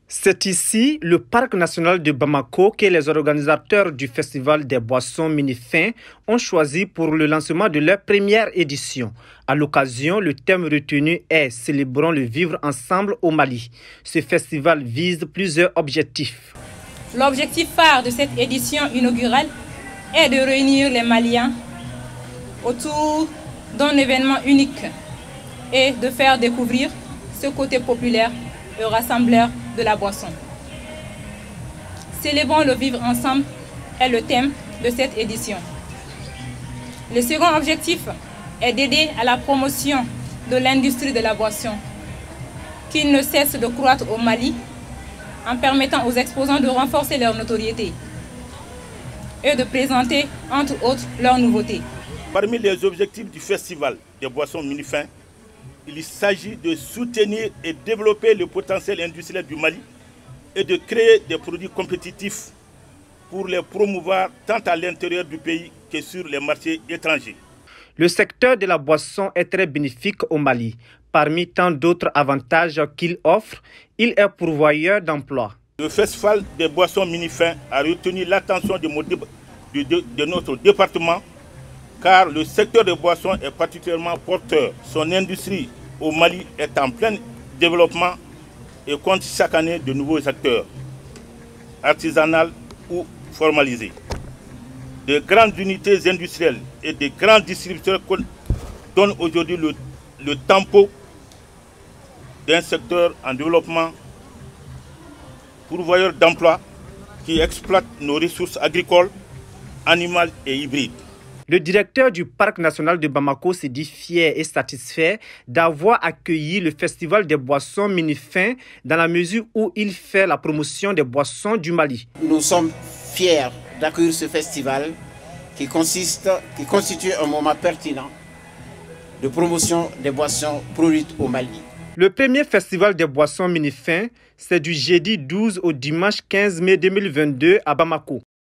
C'est ici, le parc national de Bamako, que les organisateurs du Festival des boissons mini-fin ont choisi pour le lancement de leur première édition. À l'occasion, le thème retenu est « Célébrons le vivre ensemble au Mali ». Ce festival vise plusieurs objectifs. L'objectif phare de cette édition inaugurale est de réunir les Maliens autour d'un événement unique et de faire découvrir ce côté populaire et rassembleur de la boisson. Célébrons le vivre ensemble est le thème de cette édition. Le second objectif est d'aider à la promotion de l'industrie de la boisson, qui ne cesse de croître au Mali en permettant aux exposants de renforcer leur notoriété et de présenter, entre autres, leurs nouveautés. Parmi les objectifs du Festival des boissons mini-fin, il s'agit de soutenir et développer le potentiel industriel du Mali et de créer des produits compétitifs pour les promouvoir tant à l'intérieur du pays que sur les marchés étrangers. Le secteur de la boisson est très bénéfique au Mali. Parmi tant d'autres avantages qu'il offre, il est pourvoyeur d'emplois. Le Festival des boissons mini-fin a retenu l'attention de notre département car le secteur des boissons est particulièrement porteur. Son industrie au Mali est en plein développement et compte chaque année de nouveaux acteurs, artisanales ou formalisés. De grandes unités industrielles et de grands distributeurs donnent aujourd'hui le tempo d'un secteur en développement, pourvoyeur d'emplois qui exploite nos ressources agricoles, animales et hybrides. Le directeur du parc national de Bamako se dit fier et satisfait d'avoir accueilli le festival des boissons mini-fin dans la mesure où il fait la promotion des boissons du Mali. Nous sommes fiers d'accueillir ce festival qui constitue un moment pertinent de promotion des boissons produites au Mali. Le premier festival des boissons mini-fin, c'est du jeudi 12 au dimanche 15 mai 2022 à Bamako.